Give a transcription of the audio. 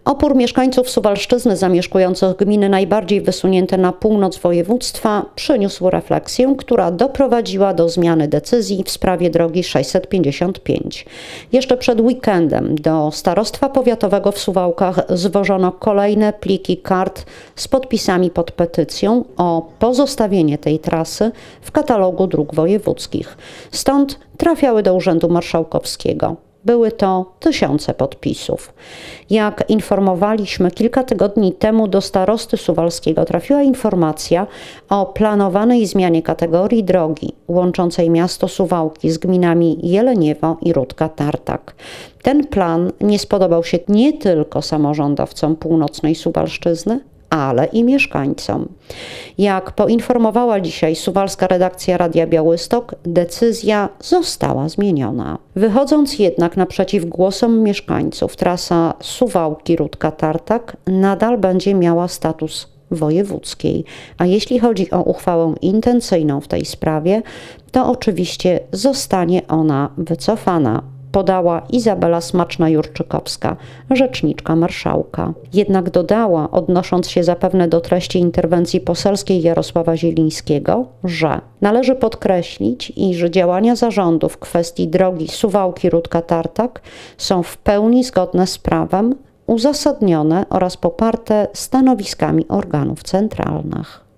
Opór mieszkańców Suwalszczyzny zamieszkujących gminy najbardziej wysunięte na północ województwa przyniósł refleksję, która doprowadziła do zmiany decyzji w sprawie drogi 655. Jeszcze przed weekendem do Starostwa Powiatowego w Suwałkach zwożono kolejne pliki kart z podpisami pod petycją o pozostawienie tej trasy w katalogu dróg wojewódzkich. Stąd trafiały do Urzędu Marszałkowskiego. Były to tysiące podpisów. Jak informowaliśmy kilka tygodni temu, do starosty suwalskiego trafiła informacja o planowanej zmianie kategorii drogi łączącej miasto Suwałki z gminami Jeleniewo i Rutka-Tartak. Ten plan nie spodobał się nie tylko samorządowcom północnej Suwalszczyzny, ale i mieszkańcom. Jak poinformowała dzisiaj suwalska redakcja Radia Białystok, decyzja została zmieniona. Wychodząc jednak naprzeciw głosom mieszkańców, trasa Suwałki-Rutka-Tartak nadal będzie miała status wojewódzkiej, a jeśli chodzi o uchwałę intencyjną w tej sprawie, to oczywiście zostanie ona wycofana, podała Izabela Smaczna-Jurczykowska, rzeczniczka marszałka. Jednak dodała, odnosząc się zapewne do treści interwencji poselskiej Jarosława Zielińskiego, że należy podkreślić, iż działania zarządu w kwestii drogi Suwałki-Rutka-Tartak są w pełni zgodne z prawem, uzasadnione oraz poparte stanowiskami organów centralnych.